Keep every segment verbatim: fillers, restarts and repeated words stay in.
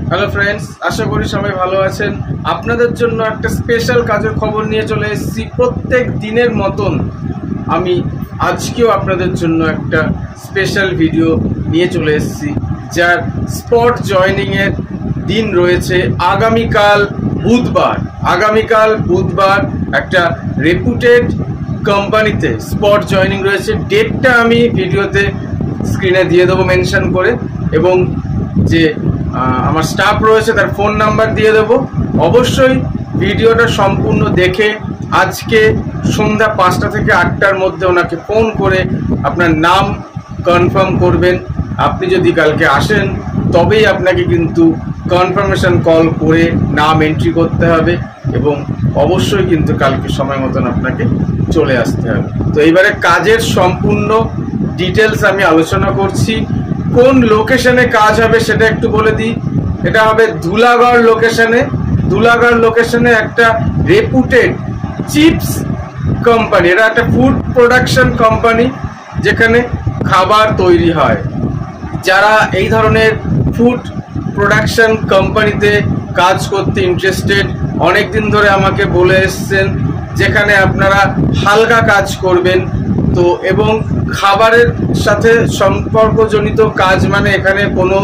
Hello friends, আশা করি সবাই ভালো আছেন। আপনাদের জন্য একটা স্পেশাল কাজের খবর নিয়ে চলে এসেছি। প্রত্যেক দিনের মতন আমি আজকেও আপনাদের জন্য একটা স্পেশাল ভিডিও নিয়ে চলে এসেছি, যার স্পট জয়নিংয়ের দিন রয়েছে আগামীকাল বুধবার। আগামীকাল বুধবার একটা রেপুটেড কোম্পানিতে স্পট জয়নিং রয়েছে। ডেটটা আমি ভিডিওতে স্ক্রিনে দিয়ে দেবো মেনশন করে, এবং যে আমার স্টাফ রয়েছে তার ফোন নাম্বার দিয়ে দেবো। অবশ্যই ভিডিওটা সম্পূর্ণ দেখে আজকে সন্ধ্যা পাঁচটা থেকে আটটার মধ্যে ওনাকে ফোন করে আপনার নাম কনফার্ম করবেন। আপনি যদি কালকে আসেন তবেই আপনাকে কিন্তু কনফার্মেশন কল করে নাম এন্ট্রি করতে হবে, এবং অবশ্যই কিন্তু কালকে সময় মতন আপনাকে চলে আসতে হবে। তো এইবারে কাজের সম্পূর্ণ ডিটেলস আমি আলোচনা করছি। কোন লোকেশনে কাজ হবে সেটা একটু বলে দিই। এটা হবে ধুলাগড় লোকেশনে। ধুলাগড় লোকেশনে একটা রেপুটেড চিপস কোম্পানি। এটা একটা ফুড প্রোডাকশন কোম্পানি, যেখানে খাবার তৈরি হয়। যারা এই ধরনের ফুড প্রোডাকশন কোম্পানিতে কাজ করতে ইন্টারেস্টেড, অনেক দিন ধরে আমাকে বলে এসছেন যেখানে আপনারা হালকা কাজ করবেন, তো এবং খাবারের সাথে সম্পর্কজনিত কাজ, মানে এখানে কোনো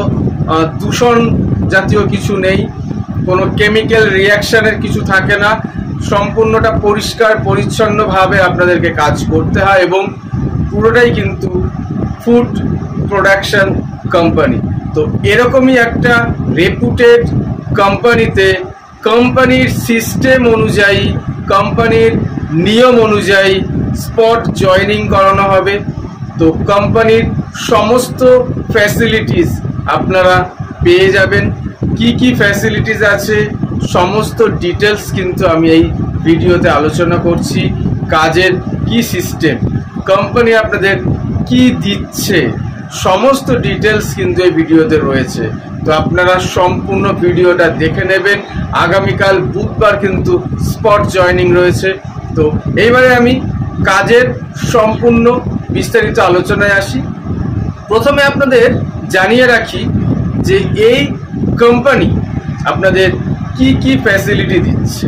দূষণ জাতীয় কিছু নেই, কোনো কেমিক্যাল রিয়াকশানের কিছু থাকে না, সম্পূর্ণটা পরিষ্কার পরিচ্ছন্নভাবে আপনাদেরকে কাজ করতে হয়, এবং পুরোটাই কিন্তু ফুড প্রোডাকশন কোম্পানি। তো এরকমই একটা রেপুটেড কোম্পানিতে কোম্পানির সিস্টেম অনুযায়ী, কোম্পানির নিয়ম অনুযায়ী স্পট জয়নিং করানো হবে। তো কোম্পানির সমস্ত ফ্যাসিলিটিস আপনারা পেয়ে যাবেন। কি কি ফ্যাসিলিটিস আছে সমস্ত ডিটেলস কিন্তু আমি এই ভিডিওতে আলোচনা করছি। কাজের কি সিস্টেম, কোম্পানি আপনাদের কি দিচ্ছে, সমস্ত ডিটেলস কিন্তু এই ভিডিওতে রয়েছে। তো আপনারা সম্পূর্ণ ভিডিওটা দেখে নেবেন। আগামীকাল বুধবার কিন্তু স্পট জয়নিং রয়েছে। তো এইবারে আমি কাজের সম্পূর্ণ বিস্তারিত আলোচনায় আসি। প্রথমে আপনাদের জানিয়ে রাখি যে এই কোম্পানি আপনাদের কি কি ফ্যাসিলিটি দিচ্ছে।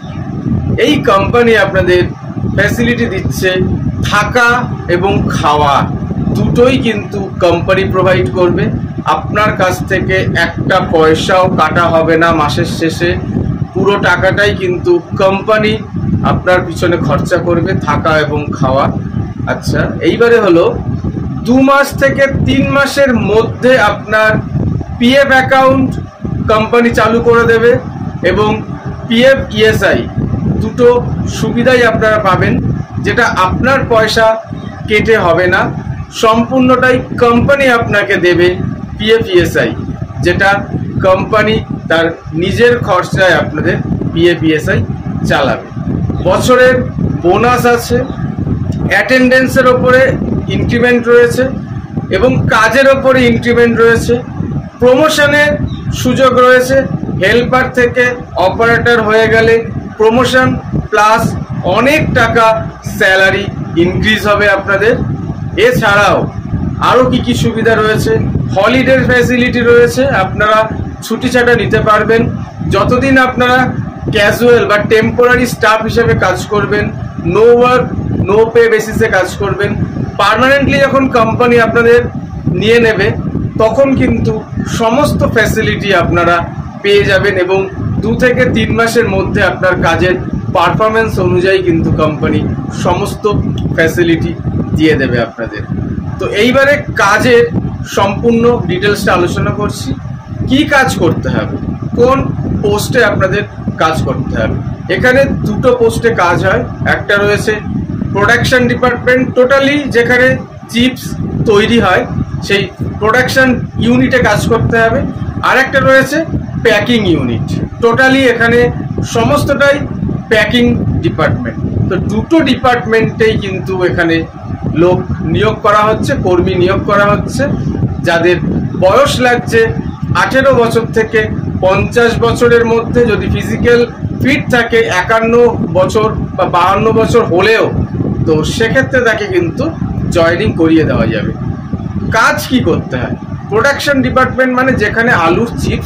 এই কোম্পানি আপনাদের ফ্যাসিলিটি দিচ্ছে থাকা এবং খাওয়া দুটোই কিন্তু কোম্পানি প্রোভাইড করবে। আপনার কাছ থেকে একটা পয়সাও কাটা হবে না মাসের শেষে। পুরো টাকাটাই কিন্তু কোম্পানি আপনার পিছনে খরচা করবে, থাকা এবং খাওয়া। আচ্ছা, এইবারে হলো দু মাস থেকে তিন মাসের মধ্যে আপনার পিএফ অ্যাকাউন্ট কোম্পানি চালু করে দেবে, এবং পিএফ ইএসআই দুটো সুবিধাই আপনারা পাবেন, যেটা আপনার পয়সা কেটে হবে না, সম্পূর্ণটাই কোম্পানি আপনাকে দেবে। পিএফ ইএসআই যেটা কোম্পানি তার নিজের খরচায় আপনাদের পিএফ ইএসআই চালাবে। বছরের বোনাস আছে, অ্যাটেন্ডেন্সের ওপরে ইনক্রিমেন্ট রয়েছে, এবং কাজের ওপরে ইনক্রিমেন্ট রয়েছে। প্রমোশনের সুযোগ রয়েছে। হেল্পার থেকে অপারেটর হয়ে গেলে প্রমোশন প্লাস অনেক টাকা স্যালারি ইনক্রিজ হবে আপনাদের। এছাড়াও আরও কি কি সুবিধা রয়েছে, হলিডে ফ্যাসিলিটি রয়েছে। আপনারা ছুটি ছাটা নিতে পারবেন যতদিন আপনারা ক্যাজুয়াল বা টেম্পোরারি স্টাফ হিসেবে কাজ করবেন। নো ওয়ার্ক নো পে বেসিসে কাজ করবেন। পার্মানেন্টলি যখন কোম্পানি আপনাদের নিয়ে নেবে তখন কিন্তু সমস্ত ফ্যাসিলিটি আপনারা পেয়ে যাবেন, এবং দু থেকে তিন মাসের মধ্যে আপনার কাজের পারফরমেন্স অনুযায়ী কিন্তু কোম্পানি সমস্ত ফ্যাসিলিটি দিয়ে দেবে আপনাদের। তো এইবারে কাজের সম্পূর্ণ ডিটেলসটা আলোচনা করছি। কি কাজ করতে হবে, কোন পোস্টে আপনাদের কাজ করতে হবে। এখানে দুটো পোস্টে কাজ হয়। একটা রয়েছে প্রোডাকশন ডিপার্টমেন্ট, টোটালি যেখানে চিপস তৈরি হয় সেই প্রোডাকশন ইউনিটে কাজ করতে হবে। আর একটা রয়েছে প্যাকিং ইউনিট, টোটালি এখানে সমস্তটাই প্যাকিং ডিপার্টমেন্ট। তো দুটো ডিপার্টমেন্টেই কিন্তু এখানে লোক নিয়োগ করা হচ্ছে, কর্মী নিয়োগ করা হচ্ছে, যাদের বয়স লাগছে আঠেরো বছর থেকে পঞ্চাশ বছরের মধ্যে। যদি ফিজিক্যাল ফিট থাকে একান্ন বছর বা বাহান্ন বছর হলেও, তো সেক্ষেত্রে তাকে কিন্তু জয়েনিং করিয়ে দেওয়া যাবে। কাজ কি করতে হয়, প্রোডাকশন ডিপার্টমেন্ট মানে যেখানে আলুর চিপস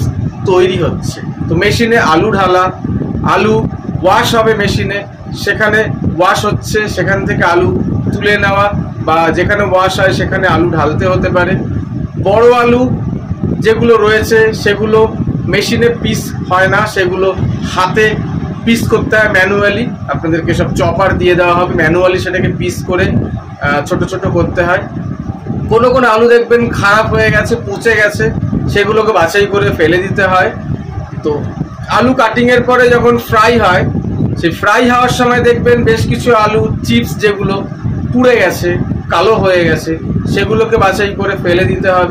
তৈরি হচ্ছে। তো মেশিনে আলু ঢালা, আলু ওয়াশ হবে মেশিনে, সেখানে ওয়াশ হচ্ছে, সেখান থেকে আলু তুলে নেওয়া, বা যেখানে ওয়াশ হয় সেখানে আলু ঢালতে হতে পারে। বড় আলু যেগুলো রয়েছে সেগুলো মেশিনে পিস হয় না, সেগুলো হাতে পিস করতে হয় ম্যানুয়ালি। আপনাদেরকে সব চপার দিয়ে দেওয়া হবে, ম্যানুয়ালি সেটাকে পিস করে ছোট ছোট করতে হয়। কোনো কোনো আলু দেখবেন খারাপ হয়ে গেছে, পচে গেছে, সেগুলোকে বাছাই করে ফেলে দিতে হয়। তো আলু কাটিংয়ের পরে যখন ফ্রাই হয়, সেই ফ্রাই হওয়ার সময় দেখবেন বেশ কিছু আলু চিপস যেগুলো পুড়ে গেছে, কালো হয়ে গেছে, সেগুলোকে বাছাই করে ফেলে দিতে হবে।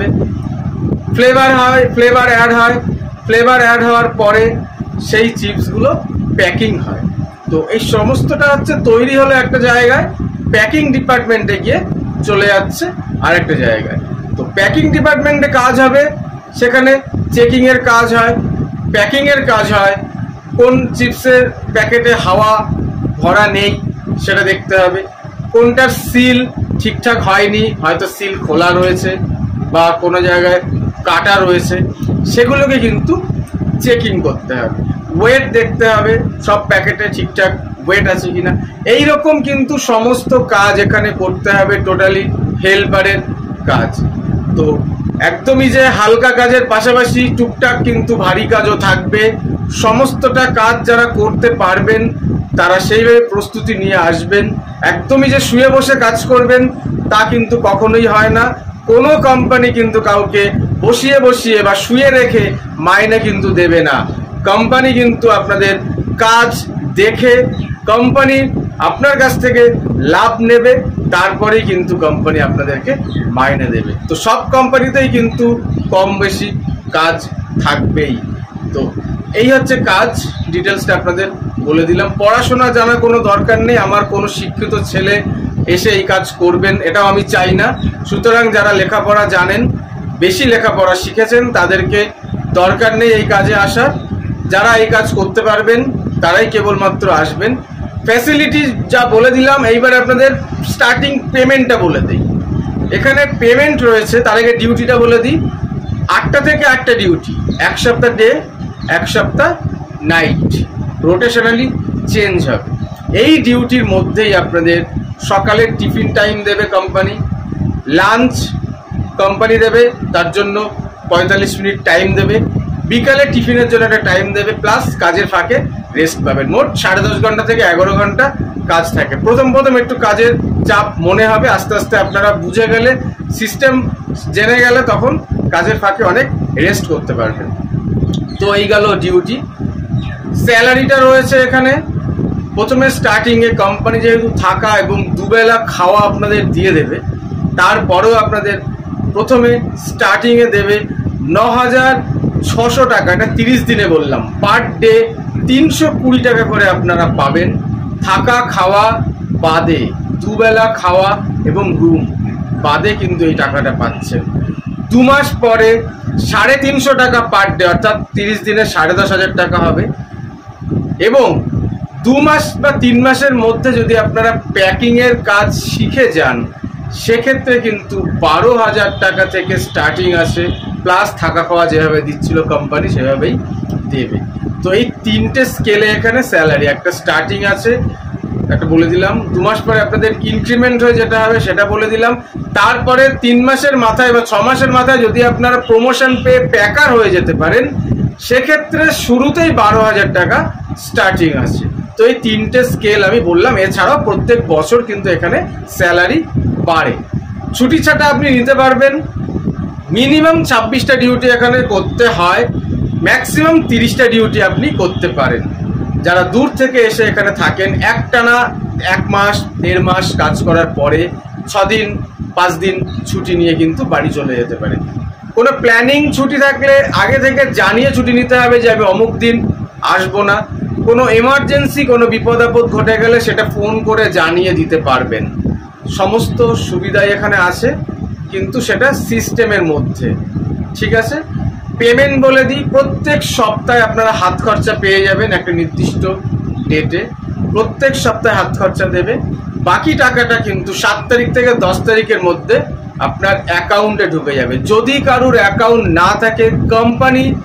ফ্লেভার হয়, ফ্লেভার অ্যাড হয়, ফ্লেভার অ্যাড হওয়ার পরে সেই চিপসগুলো প্যাকিং হয়। তো এই সমস্তটা হচ্ছে তৈরি হলো একটা জায়গায়, প্যাকিং ডিপার্টমেন্টে গিয়ে চলে যাচ্ছে আরেকটা জায়গায়। তো প্যাকিং ডিপার্টমেন্টে কাজ হবে, সেখানে চেকিংয়ের কাজ হয়, প্যাকিংয়ের কাজ হয়। কোন চিপসের প্যাকেটে হাওয়া ভরা নেই সেটা দেখতে হবে, কোনটার সিল ঠিকঠাক হয়নি, হয়তো সিল খোলা রয়েছে বা কোনো জায়গায় কাটা রয়েছে, সেগুলোকে কিন্তু চেকিং করতে হবে। ওয়েট দেখতে হবে, সব প্যাকেটে ঠিকঠাক ওয়েট আছে কিনা। এইরকম কিন্তু সমস্ত কাজ এখানে করতে হবে, টোটালি হেল্পারের কাজ। তো একদমই যে হালকা কাজের পাশাপাশি টুকটাক কিন্তু ভারী কাজও থাকবে। সমস্তটা কাজ যারা করতে পারবেন তারা সেইভাবে প্রস্তুতি নিয়ে আসবেন। একদমই যে শুয়ে বসে কাজ করবেন তা কিন্তু কখনোই হয় না। কোনো কোম্পানি কিন্তু কাউকে বসিয়ে বসিয়ে বা শুয়ে রেখে মাইনে কিন্তু দেবে না। কোম্পানি কিন্তু আপনাদের কাজ দেখে কোম্পানি আপনার কাছ থেকে লাভ নেবে, তারপরেই কিন্তু কোম্পানি আপনাদেরকে মাইনে দেবে। তো সব কোম্পানিতেই কিন্তু কম বেশি কাজ থাকবেই। তো এই হচ্ছে কাজ, ডিটেলসটা আপনাদের বলে দিলাম। পড়াশোনা জানার কোনো দরকার নেই, আমার কোনো শিক্ষিত ছেলে এসে এই কাজ করবেন এটাও আমি চাই না। সুতরাং যারা লেখাপড়া জানেন, বেশি লেখাপড়া শিখেছেন, তাদেরকে দরকার নেই এই কাজে আসার। যারা এই কাজ করতে পারবেন তারাই কেবলমাত্র আসবেন। ফ্যাসিলিটি যা বলে দিলাম, এইবার আপনাদের স্টার্টিং পেমেন্টটা বলে দিই। এখানে পেমেন্ট রয়েছে, তার আগে ডিউটিটা বলে দিই। আটটা থেকে আটটা ডিউটি, এক সপ্তাহ ডে, এক সপ্তাহ নাইট, রোটেশনালি চেঞ্জ হবে। এই ডিউটির মধ্যেই আপনাদের সকালের টিফিন টাইম দেবে কোম্পানি, লাঞ্চ কোম্পানি দেবে, তার জন্য পঁয়তাল্লিশ মিনিট টাইম দেবে, বিকালে টিফিনের জন্য একটা টাইম দেবে, প্লাস কাজের ফাঁকে রেস্ট পাবেন। মোট সাড়ে দশ ঘন্টা থেকে এগারো ঘন্টা কাজ থাকে। প্রথম প্রথম একটু কাজের চাপ মনে হবে, আস্তে আস্তে আপনারা বুঝে গেলে, সিস্টেম জেনে গেলে তখন কাজের ফাঁকে অনেক রেস্ট করতে পারবেন। তো এই গেল ডিউটি। স্যালারিটা রয়েছে এখানে প্রথমে স্টার্টিংয়ে কোম্পানি যেহেতু থাকা এবং দুবেলা খাওয়া আপনাদের দিয়ে দেবে, তারপরেও আপনাদের প্রথমে স্টার্টিংয়ে দেবে ন হাজার ছশো টাকা। এটা তিরিশ দিনে বললাম, পার ডে তিনশো কুড়ি টাকা করে আপনারা পাবেন। থাকা খাওয়া বাদে, দুবেলা খাওয়া এবং রুম বাদে কিন্তু এই টাকাটা পাচ্ছেন। দু মাস পরে সাড়ে তিনশো টাকা পার ডে, অর্থাৎ তিরিশ দিনে সাড়ে দশ হাজার টাকা হবে। এবং দু মাস বা তিন মাসের মধ্যে যদি আপনারা প্যাকিংয়ের কাজ শিখে যান, সেক্ষেত্রে কিন্তু বারো হাজার টাকা থেকে স্টার্টিং আসে, প্লাস থাকা খাওয়া যেভাবে দিচ্ছিল কোম্পানি সেভাবেই দেবে। তো এই তিনটে স্কেলে এখানে স্যালারি, একটা স্টার্টিং আছে, একটা বলে দিলাম, দু মাস পরে আপনাদের ইনক্রিমেন্ট হয়ে যেটা হবে সেটা বলে দিলাম। তারপরে তিন মাসের মাথায় বা ছ মাসের মাথায় যদি আপনারা প্রমোশন পেয়ে প্যাকার হয়ে যেতে পারেন, সেক্ষেত্রে শুরুতেই বারো হাজার টাকা স্টার্টিং আছে। তো এই তিনটে স্কেল আমি বললাম। এছাড়াও প্রত্যেক বছর কিন্তু এখানে স্যালারি বাড়ে। ছুটি ছাটা আপনি নিতে পারবেন। মিনিমাম ছাব্বিশটা ডিউটি এখানে করতে হয়, ম্যাক্সিমাম তিরিশটা ডিউটি আপনি করতে পারেন। যারা দূর থেকে এসে এখানে থাকেন, একটানা এক মাস দেড় মাস কাজ করার পরে ছদিন পাঁচ দিন ছুটি নিয়ে কিন্তু বাড়ি চলে যেতে পারেন। কোনো প্ল্যানিং ছুটি থাকলে আগে থেকে জানিয়ে ছুটি নিতে হবে যে আমি অমুক দিন আসবো না। কোনো এমার্জেন্সি কোনো বিপদ আপদ ঘটে গেলে সেটা ফোন করে জানিয়ে দিতে পারবেন। সমস্ত সুবিধাই এখানে আছে, কিন্তু সেটা সিস্টেমের মধ্যে, ঠিক আছে। পেমেন্ট বলে দিই, প্রত্যেক সপ্তাহে আপনারা হাত খরচা পেয়ে যাবেন একটা নির্দিষ্ট ডেটে। প্রত্যেক সপ্তাহে হাত খরচা দেবে। বাকি টাকাটা কিন্তু সাত তারিখ থেকে দশ তারিখের মধ্যে আপনার অ্যাকাউন্টে ঢুকে যাবে। যদি কারুর অ্যাকাউন্ট না থাকে, কোম্পানি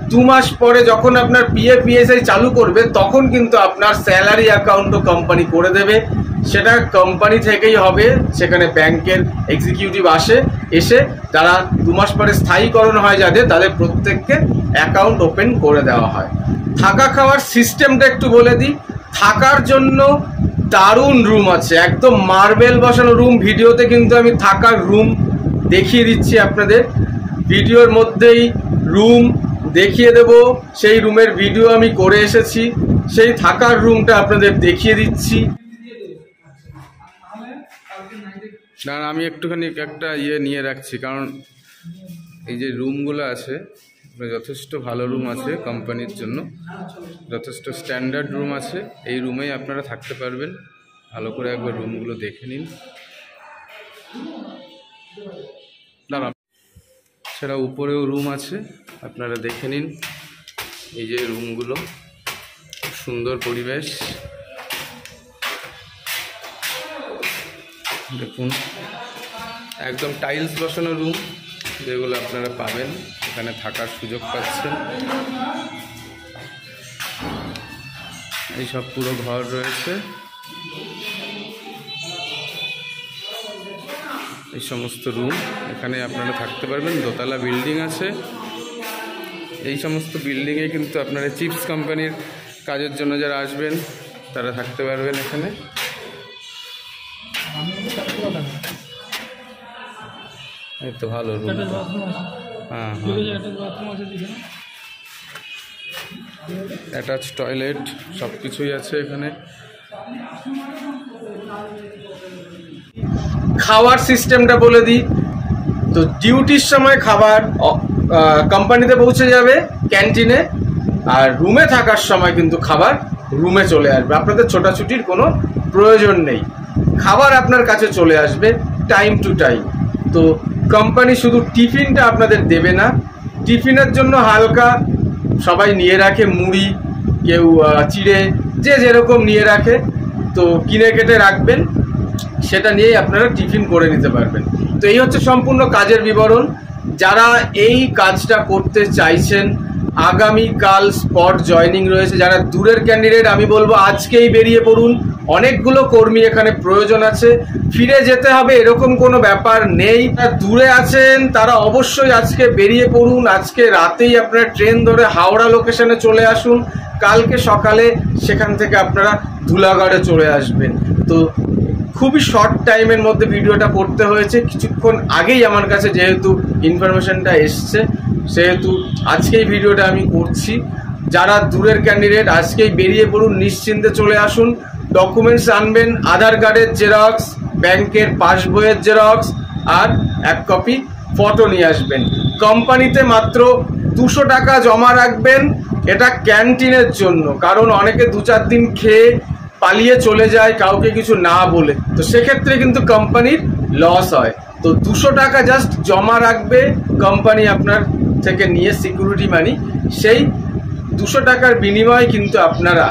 দু মাস পরে যখন আপনার পিএফ পিএসআই চালু করবে তখন কিন্তু আপনার স্যালারি অ্যাকাউন্টও কোম্পানি করে দেবে। সেটা কোম্পানি থেকেই হবে, সেখানে ব্যাংকের এক্সিকিউটিভ আসে, এসে যারা দু মাস পরে স্থায়ীকরণ হয় যাদের, তাদের প্রত্যেককে অ্যাকাউন্ট ওপেন করে দেওয়া হয়। থাকা খাওয়ার সিস্টেমটা একটু বলে দিই। থাকার জন্য দারুণ রুম আছে, একদম মার্বেল বসানো রুম। ভিডিওতে কিন্তু আমি থাকার রুম দেখিয়ে দিচ্ছি আপনাদের, ভিডিওর মধ্যেই রুম দেখিয়ে দেব। সেই রুমের ভিডিও আমি করে এসেছি, সেই থাকার রুমটা আপনাদের দেখিয়ে দিচ্ছি। না আমি একটুখানি একটা ইয়ে নিয়ে রাখছি, কারণ এই যে রুমগুলো আছে যথেষ্ট ভালো রুম আছে কোম্পানির জন্য, যথেষ্ট স্ট্যান্ডার্ড রুম আছে। এই রুমেই আপনারা থাকতে পারবেন। ভালো করে একবার রুমগুলো দেখে নিন। দাঁড়ান, সেটা উপরেও রুম আছে, আপনারা দেখে নিন। এই যে রুমগুলো, খুব সুন্দর পরিবেশ, দেখুন একদম টাইলস বসানো রুম, যেগুলো আপনারা পাবেন এখানে থাকার সুযোগ পাচ্ছেন। এই সব পুরো ঘর রয়েছে, এই সমস্ত রুম এখানে আপনারা থাকতে পারবেন। দোতলা বিল্ডিং আছে, এই সমস্ত বিল্ডিংয়ে কিন্তু আপনারা চিপস কোম্পানির কাজের জন্য যারা আসবেন তারা থাকতে পারবেন এখানে। এই তো ভালো রুম, হ্যাঁ হ্যাঁ, অ্যাটাচ টয়লেট সব কিছুই আছে এখানে। খাওয়ার সিস্টেমটা বলে দিই। তো ডিউটির সময় খাবার কোম্পানিতে পৌঁছে যাবে ক্যান্টিনে, আর রুমে থাকার সময় কিন্তু খাবার রুমে চলে আসবে। আপনাদের ছোটাছুটির কোনো প্রয়োজন নেই, খাবার আপনার কাছে চলে আসবে টাইম টু টাইম। তো কোম্পানি শুধু টিফিনটা আপনাদের দেবে না, টিফিনের জন্য হালকা সবাই নিয়ে রাখে, মুড়ি, কেউ চিড়ে, যে যেরকম নিয়ে রাখে, তো কিনে কেটে রাখবেন, সেটা নিয়েই আপনারা টিফিন করে নিতে পারবেন। তো এই হচ্ছে সম্পূর্ণ কাজের বিবরণ। যারা এই কাজটা করতে চাইছেন, আগামীকাল স্পট জয়নিং রয়েছে। যারা দূরের ক্যান্ডিডেট, আমি বলবো আজকেই বেরিয়ে পড়ুন। অনেকগুলো কর্মী এখানে প্রয়োজন আছে, ফিরে যেতে হবে এরকম কোনো ব্যাপার নেই। যারা দূরে আছেন তারা অবশ্যই আজকে বেরিয়ে পড়ুন। আজকে রাতেই আপনারা ট্রেন ধরে হাওড়া লোকেশনে চলে আসুন, কালকে সকালে সেখান থেকে আপনারা ধুলাগড়ে চলে আসবেন। তো খুবই শর্ট টাইমের মধ্যে ভিডিওটা করতে হয়েছে, কিছুক্ষণ আগেই আমার কাছে যেহেতু ইনফরমেশনটা এসছে, সেহেতু আজকেই ভিডিওটা আমি করছি। যারা দূরের ক্যান্ডিডেট আজকেই বেরিয়ে পড়ুন, নিশ্চিন্তে চলে আসুন। ডকুমেন্টস আনবেন, আধার কার্ডের জেরক্স, ব্যাংকের পাসবইয়ের জেরক্স, আর এক কপি ফটো নিয়ে আসবেন। কোম্পানিতে মাত্র দুশো টাকা জমা রাখবেন, এটা ক্যান্টিনের জন্য, কারণ অনেকে দু চার দিন খেয়ে পালিয়ে চলে যায় কাউকে কিছু না বলে, তো সেক্ষেত্রে কিন্তু কোম্পানির লস হয়। তো দুশো টাকা জাস্ট জমা রাখবে কোম্পানি আপনার থেকে নিয়ে, সিকিউরিটি মানি। সেই দুশো টাকার বিনিময়ে কিন্তু আপনারা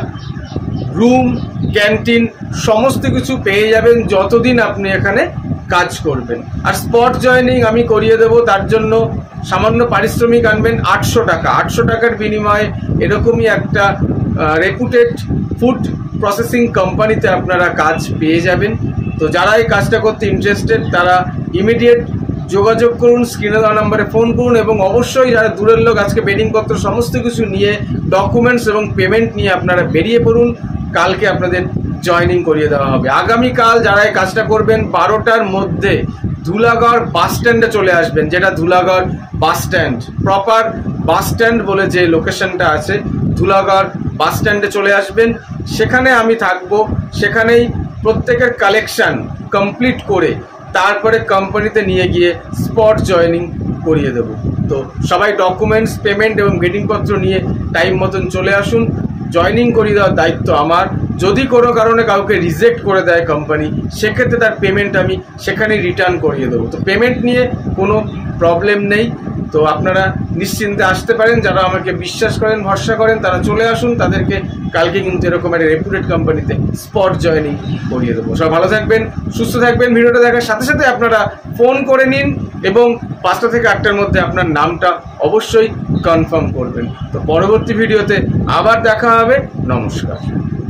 রুম, ক্যান্টিন সমস্ত কিছু পেয়ে যাবেন যতদিন আপনি এখানে কাজ করবেন। আর স্পট জয়নিং আমি করিয়ে দেব, তার জন্য সামান্য পারিশ্রমিক আনবেন আটশো টাকা। আটশো টাকার বিনিময়ে এরকমই একটা রেপুটেড ফুড প্রসেসিং কোম্পানিতে আপনারা কাজ পেয়ে যাবেন। তো যারা এই কাজটা করতে ইন্টারেস্টেড তারা ইমিডিয়েট যোগাযোগ করুন, স্ক্রিনে দেওয়া নাম্বারে ফোন করুন, এবং অবশ্যই যারা দূরের লোক আজকে বেডিংপত্র সমস্ত কিছু নিয়ে, ডকুমেন্টস এবং পেমেন্ট নিয়ে আপনারা বেরিয়ে পড়ুন। কালকে আপনাদের জয়নিং করিয়ে দেওয়া হবে। আগামীকাল যারা এই কাজটা করবেন বারোটার মধ্যে ধুলাগড় বাস স্ট্যান্ডে চলে আসবেন, যেটা Dhulagarh bus stand, proper bus stand বলে যে লোকেশনটা আছে, ধুলাগড় বাস স্ট্যান্ডে চলে আসবেন। সেখানে আমি থাকবো, সেখানেই প্রত্যেকের কালেকশন কমপ্লিট করে তারপরে কোম্পানিতে নিয়ে গিয়ে স্পট জয়নিং করিয়ে দেব। তো সবাই ডকুমেন্টস, পেমেন্ট এবং বেডিংপত্র নিয়ে টাইম মতন চলে আসুন। জয়নিং করিয়ে দেওয়ার দায়িত্ব আমার। যদি কোনো কারণে কাউকে রিজেক্ট করে দেয় কোম্পানি, সেক্ষেত্রে তার পেমেন্ট আমি সেখানেই রিটার্ন করিয়ে দেবো। তো পেমেন্ট নিয়ে কোনো প্রবলেম নেই। তো আপনারা নিশ্চিন্তে আসতে পারেন। যারা আমাকে বিশ্বাস করেন, ভরসা করেন, তারা চলে আসুন। তাদেরকে কালকে কিন্তু এরকম একটা রেপুটেড কোম্পানিতে স্পট জয়নিং করিয়ে দেবো। সব ভালো থাকবেন, সুস্থ থাকবেন। ভিডিওটা দেখার সাথে সাথে আপনারা ফোন করে নিন, এবং পাঁচটা থেকে আটটার মধ্যে আপনার নামটা অবশ্যই কনফার্ম করবেন। তো পরবর্তী ভিডিওতে আবার দেখা হবে। নমস্কার।